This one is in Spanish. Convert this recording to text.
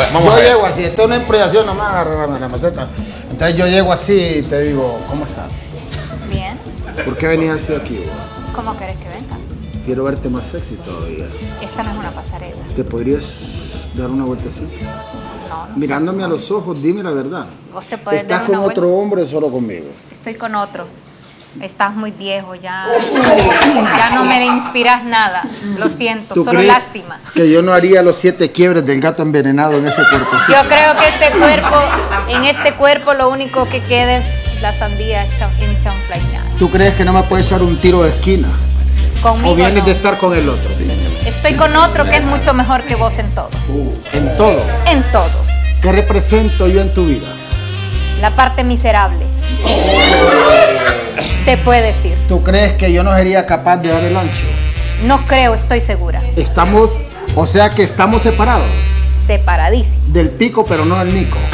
vamos a ver. Yo llego así, esto es una improvisación, no me agarran la maceta. Entonces yo llego así y te digo, ¿cómo estás? Bien. ¿Por qué venías así aquí vos? ¿Cómo querés que venga? Quiero verte más sexy todavía. Esta no es una pasarela. ¿Te podrías dar una vueltecita? No, no. Mirándome a los ojos, dime la verdad. Vos te podés ¿Estás dar con una vuelta. otro hombre o solo conmigo? Estoy con otro. Estás muy viejo, ya no me inspiras nada. Lo siento, ¿Tú solo crees lástima. que yo no haría los 7 quiebres del gato envenenado en ese cuerpecito? Yo creo que en este cuerpo lo único que queda es la sandía enchauflainada. ¿Tú crees que no me puedes dar un tiro de esquina? Conmigo ¿O vienes no. de estar con el otro? Estoy con otro que es mucho mejor que vos en todo. En todo. En todo. ¿Qué represento yo en tu vida? La parte miserable. Te puede decir. ¿Tú crees que yo no sería capaz de dar el ancho? No creo, estoy segura. O sea que estamos separados Separadísimo. del pico, pero no del mico.